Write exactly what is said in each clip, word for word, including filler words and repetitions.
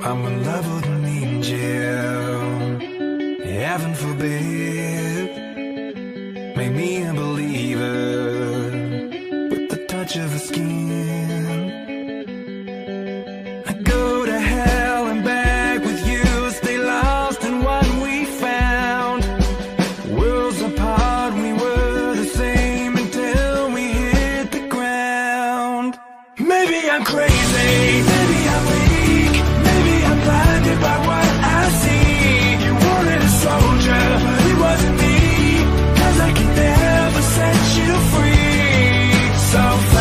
I'm in love with an angel, heaven forbid. Make me a believer with the touch of her skin. I go to hell and back with you, stay lost in what we found. Worlds apart, we were the same until we hit the ground. Maybe I'm crazy, maybe I'm weak, maybe I'm blinded by what I see. You wanted a soldier, but it wasn't me, 'cause I can never set you free. So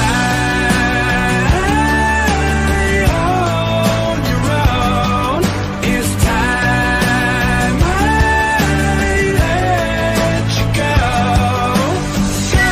fly on your own. It's time I let you go. Go!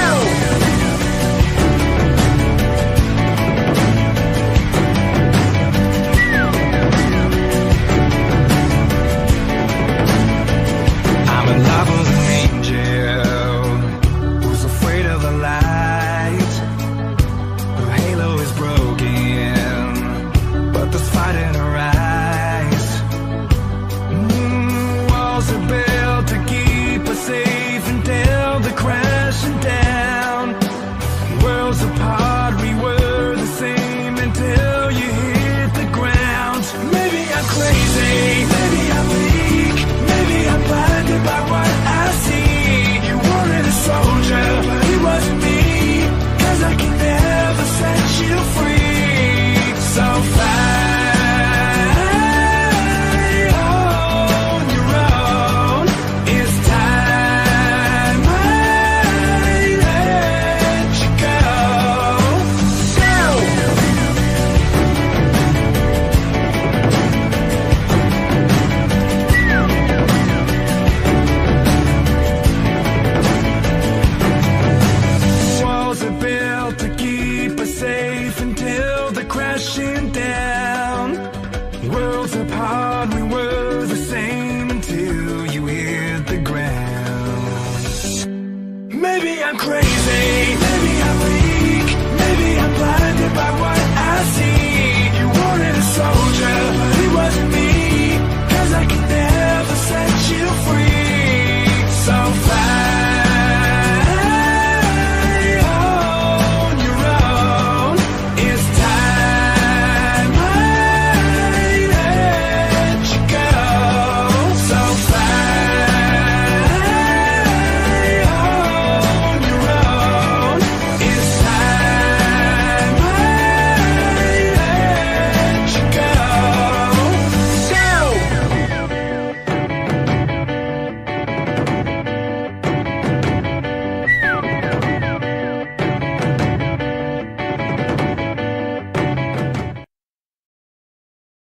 I'm in love with an angel who's afraid of the light. Her halo is broken, but there's fight in her eyes. Mm, walls are built to keep us safe until they're crashing down. Worlds apart, we were the same until you hit the ground. Maybe I'm crazy, maybe I'm weak, maybe I'm blinded by what